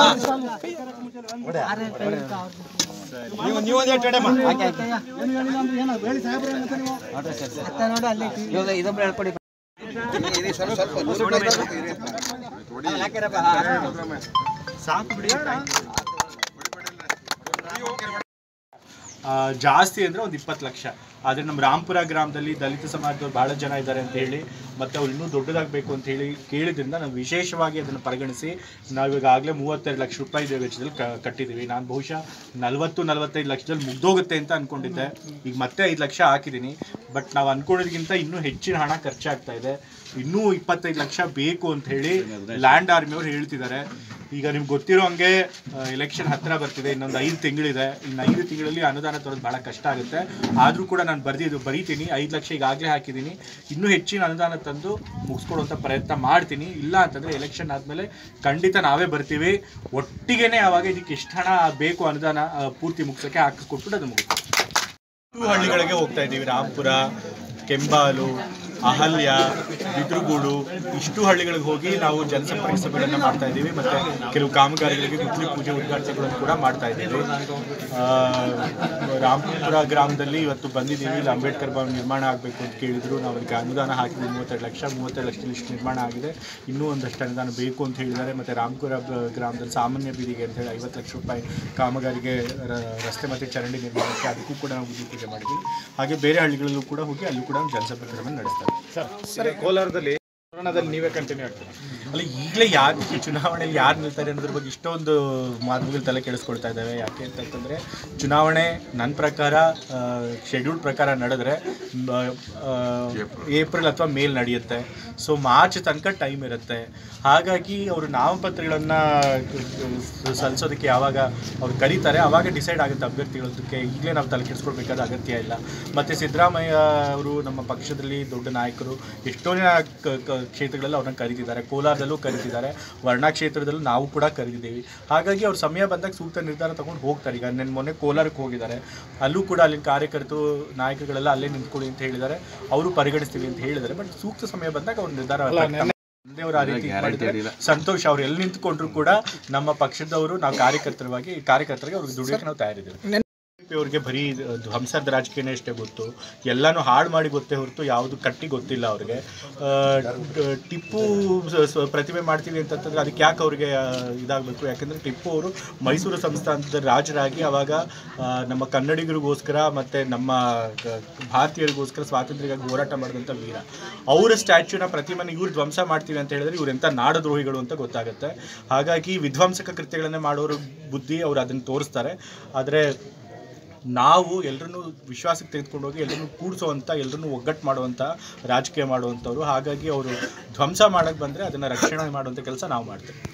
ಜಾಸ್ತಿ ಅಂದರೆ ಒಂದು 20 ಲಕ್ಷ. ಆದರೆ ನಮ್ಮ ರಾಂಪುರ ಗ್ರಾಮದಲ್ಲಿ ದಲಿತ ಸಮಾಜದವ್ರು ಭಾಳ ಜನ ಇದ್ದಾರೆ ಅಂತ ಹೇಳಿ ಮತ್ತು ಅವ್ರು ಇನ್ನೂ ದೊಡ್ಡದಾಗಬೇಕು ಅಂತ ಹೇಳಿ ಕೇಳಿದ್ರಿಂದ ನಾವು ವಿಶೇಷವಾಗಿ ಅದನ್ನು ಪರಿಗಣಿಸಿ ನಾವೀಗಾಗಲೇ 32 ಲಕ್ಷ ರೂಪಾಯಿ ವೆಚ್ಚದಲ್ಲಿ ಕಟ್ಟಿದ್ದೀವಿ. ನಾನು ಬಹುಶಃ 40-45 ಲಕ್ಷದಲ್ಲಿ ಮುಗ್ದೋಗುತ್ತೆ ಅಂತ ಅಂದ್ಕೊಂಡಿದ್ದೆ. ಈಗ ಮತ್ತೆ 5 ಲಕ್ಷ ಹಾಕಿದ್ದೀನಿ. ಬಟ್ ನಾವು ಅಂದ್ಕೊಂಡಿದ್ದಕ್ಕಿಂತ ಇನ್ನೂ ಹೆಚ್ಚಿನ ಹಣ ಖರ್ಚಾಗ್ತಾ ಇದೆ. ಇನ್ನೂ 25 ಲಕ್ಷ ಬೇಕು ಅಂತ ಹೇಳಿ ಲ್ಯಾಂಡ್ ಆರ್ಮಿಯವ್ರು ಹೇಳ್ತಿದ್ದಾರೆ. ಈಗ ನಿಮ್ಗೆ ಗೊತ್ತಿರೋ ಹಂಗೆ ಎಲೆಕ್ಷನ್ ಹತ್ತಿರ ಬರ್ತಿದೆ, ಇನ್ನೊಂದು 5 ತಿಂಗಳಿದೆ. ಇನ್ನು 5 ತಿಂಗಳಲ್ಲಿ ಅನುದಾನ ತರೋದು ಭಾಳ ಕಷ್ಟ ಆಗುತ್ತೆ. ಆದರೂ ಕೂಡ ನಾನು ಬರೀತೀನಿ. 5 ಲಕ್ಷ ಈಗಾಗಲೇ ಹಾಕಿದ್ದೀನಿ. ಇನ್ನೂ ಹೆಚ್ಚಿನ ಅನುದಾನ ತಂದು ಮುಗಿಸ್ಕೊಡುವಂಥ ಪ್ರಯತ್ನ ಮಾಡ್ತೀನಿ. ಇಲ್ಲ ಅಂತಂದರೆ ಎಲೆಕ್ಷನ್ ಆದಮೇಲೆ ಖಂಡಿತ ನಾವೇ ಬರ್ತೀವಿ. ಒಟ್ಟಿಗೆ ಆವಾಗ ಇದಕ್ಕೆ ಎಷ್ಟು ಹಣ ಬೇಕು ಅನುದಾನ ಪೂರ್ತಿ ಮುಗಿಸೋಕ್ಕೆ ಹಾಕಿಸ್ಕೊಟ್ಬಿಟ್ಟು ಅದು ಮುಗಿಸ್ತೀವಿ. 2 ಹಳ್ಳಿಗಳಿಗೆ ಹೋಗ್ತಾ ಇದ್ದೀವಿ. ರಾಂಪುರ, ಕೆಂಬಾಲು, ಅಹಲ್ಯ, ಬಿದ್ರುಗೂಡು, ಇಷ್ಟು ಹಳ್ಳಿಗಳಿಗೆ ಹೋಗಿ ನಾವು ಜನಸಂಪರ್ಕ ಸಭೆಗಳನ್ನು ಮಾಡ್ತಾ ಇದ್ದೀವಿ. ಮತ್ತು ಕೆಲವು ಕಾಮಗಾರಿಗಳಿಗೆ ಗುದ್ದಲಿ ಪೂಜೆ ಉದ್ಘಾಟನೆಗಳನ್ನು ಕೂಡ ಮಾಡ್ತಾ ಇದ್ದೀವಿ. ರಾಂಪುರ ಗ್ರಾಮದಲ್ಲಿ ಇವತ್ತು ಬಂದಿದ್ದೀವಿ. ಇಲ್ಲಿ ಅಂಬೇಡ್ಕರ್ ಭವನ ನಿರ್ಮಾಣ ಆಗಬೇಕು ಅಂತ ಕೇಳಿದ್ರು. ನಾವು ಅದಕ್ಕೆ ಅನುದಾನ ಹಾಕಿದ್ವಿ 32 ಲಕ್ಷದಲ್ಲಿ ಇಷ್ಟು ನಿರ್ಮಾಣ ಆಗಿದೆ. ಇನ್ನೂ ಒಂದಷ್ಟು ಅನುದಾನ ಬೇಕು ಅಂತ ಹೇಳಿದ್ದಾರೆ. ಮತ್ತು ರಾಂಪುರ ಗ್ರಾಮದಲ್ಲಿ ಸಾಮಾನ್ಯ ಬೀದಿಗೆ ಅಂತೇಳಿ 50 ಲಕ್ಷ ರೂಪಾಯಿ ಕಾಮಗಾರಿಗೆ ರಸ್ತೆ ಮತ್ತು ಚರಂಡಿ ನಿರ್ಮಾಣಕ್ಕೆ ಅದಕ್ಕೂ ಕೂಡ ನಾವು ಗುದ್ದಲಿ ಪೂಜೆ ಮಾಡಿದ್ದೀವಿ. ಹಾಗೆ ಬೇರೆ ಹಳ್ಳಿಗಳಲ್ಲೂ ಕೂಡ ಹೋಗಿ ಅಲ್ಲೂ ಕೂಡ ಜನಸಂಪರ್ಕ ಸಭೆ ನಡೆಸ್ತಾರೆ. ಸರ್, ಕೋಲಾರದಲ್ಲಿ ನೀವೇ ಕಂಟಿನ್ಯೂ ಆಗ್ತೀರಾ? ಅಲ್ಲ, ಈಗಲೇ ಯಾರು ಚುನಾವಣೆಯಲ್ಲಿ ಯಾರು ನಿಲ್ತಾರೆ ಅನ್ನೋದ್ರ ಬಗ್ಗೆ ಇಷ್ಟೊಂದು ಮಾತುಗಳು ತಲೆ ಕೆಡಿಸ್ಕೊಳ್ತಾ ಇದ್ದಾವೆ. ಯಾಕೆ ಅಂತಂತಂದರೆ ಚುನಾವಣೆ ನನ್ನ ಪ್ರಕಾರ ಶೆಡ್ಯೂಲ್ ಪ್ರಕಾರ ನಡೆದ್ರೆ ಏಪ್ರಿಲ್ ಅಥವಾ ಮೇಲ್ ನಡೆಯುತ್ತೆ. ಸೊ ಮಾರ್ಚ್ ತನಕ ಟೈಮ್ ಇರುತ್ತೆ. ಹಾಗಾಗಿ ಅವರು ನಾಮಪತ್ರಗಳನ್ನು ಸಲ್ಲಿಸೋದಕ್ಕೆ ಯಾವಾಗ ಅವ್ರು ಕರೀತಾರೆ ಆವಾಗ ಡಿಸೈಡ್ ಆಗುತ್ತೆ ಅಭ್ಯರ್ಥಿಗಳದಕ್ಕೆ. ಈಗಲೇ ನಾವು ತಲೆ ಕೆಡಿಸ್ಕೊಳ್ಬೇಕಾದ ಅಗತ್ಯ ಇಲ್ಲ. ಮತ್ತು ಸಿದ್ದರಾಮಯ್ಯ ಅವರು ನಮ್ಮ ಪಕ್ಷದಲ್ಲಿ ದೊಡ್ಡ ನಾಯಕರು. ಎಷ್ಟೋ ಜನ ಕ್ಷೇತ್ರಗಳಲ್ಲಿ ಅವ್ರನ್ನ ಕರೀತಿದ್ದಾರೆ. ಕೋಲಾರದಲ್ಲೂ ಕರೀತಿದ್ದಾರೆ, ವರ್ಣಾ ಕ್ಷೇತ್ರದಲ್ಲೂ ನಾವು ಕೂಡ ಕರೀತಿದ್ದೀವಿ. ಹಾಗಾಗಿ ಅವ್ರ ಸಮಯ ಬಂದಾಗ ಸೂಕ್ತ ನಿರ್ಧಾರ ತಗೊಂಡು ಹೋಗ್ತಾರೆ. ಈಗ ಮೊನ್ನೆ ಕೋಲಾರಕ್ಕೆ ಹೋಗಿದ್ದಾರೆ. ಅಲ್ಲೂ ಕೂಡ ಅಲ್ಲಿನ ಕಾರ್ಯಕರ್ತರು ನಾಯಕರುಗಳೆಲ್ಲ ಅಲ್ಲೇ ನಿಂತ್ಕೊಳ್ಳಿ ಅಂತ ಹೇಳಿದ್ದಾರೆ. ಅವರು ಪರಿಗಣಿಸ್ತೀವಿ ಅಂತ ಹೇಳಿದ್ದಾರೆ. ಬಟ್ ಸೂಕ್ತ ಸಮಯ ಬಂದಾಗ ಅವ್ರ ನಿರ್ಧಾರ ತಂದೆಯವರು ಆ ರೀತಿ ಮಾಡಿದ್ರೆ ಸಂತೋಷ. ಅವ್ರು ಎಲ್ಲಿ ನಿಂತ್ಕೊಂಡ್ರು ಕೂಡ ನಮ್ಮ ಪಕ್ಷದವರು ನಾವು ಕಾರ್ಯಕರ್ತರಿಗೆ ಅವ್ರಿಗೆ ದುಡಿಯೋಕೆ ನಾವು ತಯಾರಿದ್ದೀವಿ. ಅವ್ರಿಗೆ ಬರೀ ಧ್ವಂಸದ ರಾಜಕೀಯನೇ ಅಷ್ಟೇ ಗೊತ್ತು. ಎಲ್ಲನೂ ಹಾಳು ಮಾಡಿ ಗೊತ್ತೇ ಹೊರತು ಯಾವುದು ಕಟ್ಟಿ ಗೊತ್ತಿಲ್ಲ ಅವ್ರಿಗೆ. ಟಿಪ್ಪು ಪ್ರತಿಮೆ ಮಾಡ್ತೀವಿ ಅಂತಂತಂದರೆ ಅದಕ್ಕೆ ಯಾಕೆ ಅವ್ರಿಗೆ ಇದಾಗಬೇಕು? ಯಾಕೆಂದರೆ ಟಿಪ್ಪು ಅವರು ಮೈಸೂರು ಸಂಸ್ಥಾನದ ರಾಜರಾಗಿ ಆವಾಗ ನಮ್ಮ ಕನ್ನಡಿಗರಿಗೋಸ್ಕರ ಮತ್ತು ನಮ್ಮ ಭಾರತೀಯರಿಗೋಸ್ಕರ ಸ್ವಾತಂತ್ರ್ಯಕ್ಕಾಗಿ ಹೋರಾಟ ಮಾಡಿದಂಥ ವೀರ. ಅವರ ಸ್ಟ್ಯಾಚ್ಯೂನ ಪ್ರತಿಮೆನ ಇವ್ರು ಧ್ವಂಸ ಮಾಡ್ತೀವಿ ಅಂತ ಹೇಳಿದ್ರೆ ಇವರೆಂಥ ನಾಡದ್ರೋಹಿಗಳು ಅಂತ ಗೊತ್ತಾಗುತ್ತೆ. ಹಾಗಾಗಿ ವಿಧ್ವಂಸಕ ಕೃತ್ಯಗಳನ್ನೇ ಮಾಡೋರು ಬುದ್ಧಿ ಅವ್ರು ಅದನ್ನು ತೋರಿಸ್ತಾರೆ. ಆದರೆ ನಾವು ಎಲ್ಲರನ್ನೂ ವಿಶ್ವಾಸಕ್ಕೆ ತೆಗೆದುಕೊಂಡು ಹೋಗಿ ಎಲ್ಲರನ್ನೂ ಕೂಡಿಸೋವಂಥ, ಎಲ್ಲರನ್ನೂ ಒಗ್ಗಟ್ಟು ಮಾಡುವಂಥ ರಾಜಕೀಯ ಮಾಡುವಂಥವ್ರು. ಹಾಗಾಗಿ ಅವರು ಧ್ವಂಸ ಮಾಡೋಕ್ಕೆ ಬಂದರೆ ಅದನ್ನು ರಕ್ಷಣೆ ಮಾಡುವಂಥ ಕೆಲಸ ನಾವು ಮಾಡ್ತೇವೆ.